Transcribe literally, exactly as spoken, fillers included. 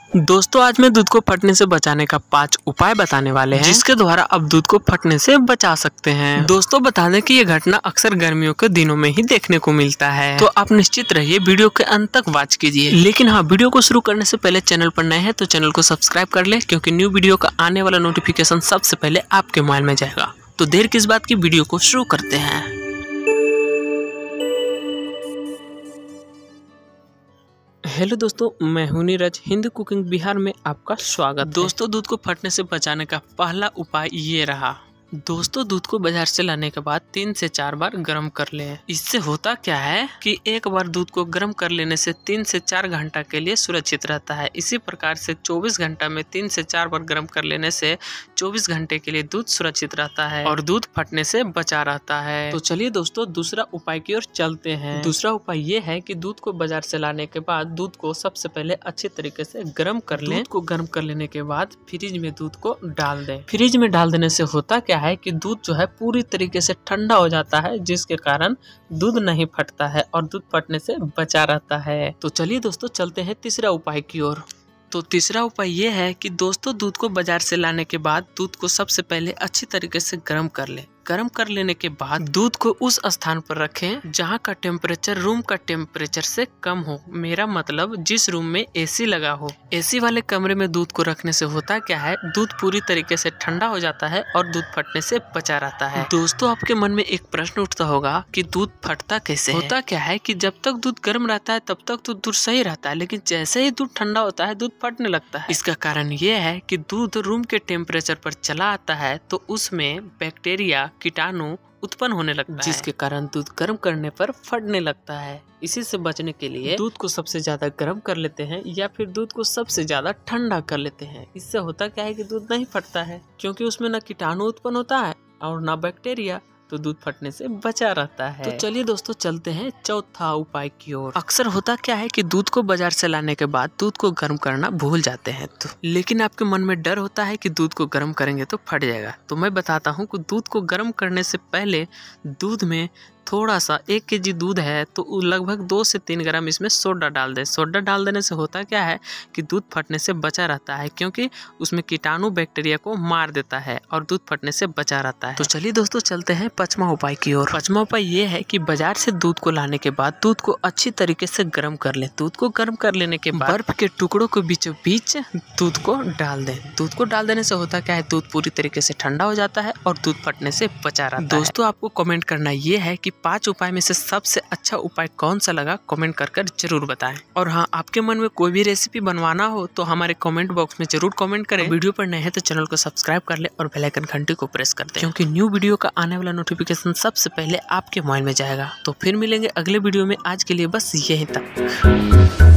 दोस्तों आज मैं दूध को फटने से बचाने का पांच उपाय बताने वाले हैं जिसके द्वारा आप दूध को फटने से बचा सकते हैं। दोस्तों बता दें कि ये घटना अक्सर गर्मियों के दिनों में ही देखने को मिलता है, तो आप निश्चित रहिए वीडियो के अंत तक वॉच कीजिए। लेकिन हाँ, वीडियो को शुरू करने से पहले चैनल पर नए हैं तो चैनल को सब्सक्राइब कर ले, क्योंकि न्यू वीडियो का आने वाला नोटिफिकेशन सबसे पहले आपके मोबाइल में जाएगा। तो देर किस बात की, वीडियो को शुरू करते हैं। हेलो दोस्तों, मैं हूं नीरज, हिंदी कुकिंग बिहार में आपका स्वागत। दोस्तों दूध को फटने से बचाने का पहला उपाय ये रहा। दोस्तों दूध को बाजार से लाने के बाद तीन से चार बार गर्म कर लें। इससे होता क्या है कि एक बार दूध को गर्म कर लेने से तीन से चार घंटा के लिए सुरक्षित रहता है। इसी प्रकार से चौबीस घंटा में तीन से चार बार गर्म कर लेने से चौबीस घंटे के लिए दूध सुरक्षित रहता है और दूध फटने से बचा रहता है। तो चलिए दोस्तों दूसरा उपाय की ओर चलते हैं। दूसरा उपाय ये है कि दूध को बाजार से लाने के बाद दूध को सबसे पहले अच्छे तरीके से गर्म कर लें। दूध को गर्म कर लेने के बाद फ्रिज में दूध को डाल दें। फ्रिज में डाल देने से होता क्या है कि दूध जो है पूरी तरीके से ठंडा हो जाता है, जिसके कारण दूध नहीं फटता है और दूध फटने से बचा रहता है। तो चलिए दोस्तों चलते हैं तीसरा उपाय की ओर। तो तीसरा उपाय ये है कि दोस्तों दूध को बाजार से लाने के बाद दूध को सबसे पहले अच्छी तरीके से गर्म कर लें। गर्म कर लेने के बाद दूध को उस स्थान पर रखें जहां का टेम्परेचर रूम का टेम्परेचर से कम हो। मेरा मतलब जिस रूम में एसी लगा हो। एसी वाले कमरे में दूध को रखने से होता क्या है, दूध पूरी तरीके से ठंडा हो जाता है और दूध फटने से बचा रहता है। दोस्तों आपके मन में एक प्रश्न उठता होगा कि दूध फटता कैसे? होता क्या है कि जब तक दूध गर्म रहता है तब तक तो दूध सही रहता है, लेकिन जैसे ही दूध ठंडा होता है दूध फटने लगता है। इसका कारण ये है कि दूध रूम के टेम्परेचर पर चला आता है तो उसमें बैक्टीरिया कीटाणु उत्पन्न होने लगता है, जिसके कारण दूध गर्म करने पर फटने लगता है। इसी से बचने के लिए दूध को सबसे ज्यादा गर्म कर लेते हैं या फिर दूध को सबसे ज्यादा ठंडा कर लेते हैं। इससे होता क्या है कि दूध नहीं फटता है, क्योंकि उसमें न कीटाणु उत्पन्न होता है और न बैक्टीरिया, तो दूध फटने से बचा रहता है। तो चलिए दोस्तों चलते हैं चौथा उपाय की ओर। अक्सर होता क्या है कि दूध को बाजार से लाने के बाद दूध को गर्म करना भूल जाते हैं, तो लेकिन आपके मन में डर होता है कि दूध को गर्म करेंगे तो फट जाएगा। तो मैं बताता हूँ कि दूध को गर्म करने से पहले दूध में थोड़ा सा एक केजी दूध है तो लगभग दो से तीन ग्राम इसमें सोडा डाल दें। सोडा डाल देने से होता क्या है कि दूध फटने से बचा रहता है, क्योंकि उसमें कीटाणु बैक्टीरिया को मार देता है और दूध फटने से बचा रहता है। तो चलिए दोस्तों चलते हैं पांचवा उपाय की ओर। पांचवा उपाय ये है कि बाजार से दूध को लाने के बाद दूध को अच्छी तरीके से गर्म कर लें। दूध को गर्म कर लेने के बाद बर्फ के टुकड़ों के बीचों बीच दूध को डाल दें। दूध को डाल देने से होता क्या है, दूध पूरी तरीके से ठंडा हो जाता है और दूध फटने से बचा रहता है। दोस्तों आपको कमेंट करना ये है कि पांच उपाय में से सबसे अच्छा उपाय कौन सा लगा, कमेंट कर कर जरूर बताएं। और हाँ, आपके मन में कोई भी रेसिपी बनवाना हो तो हमारे कमेंट बॉक्स में जरूर कमेंट करें। वीडियो पर नए हैं तो चैनल को सब्सक्राइब कर ले और बेल आइकन घंटी को प्रेस कर दें, क्योंकि न्यू वीडियो का आने वाला नोटिफिकेशन सबसे पहले आपके मोबाइल में जाएगा। तो फिर मिलेंगे अगले वीडियो में। आज के लिए बस यही तक।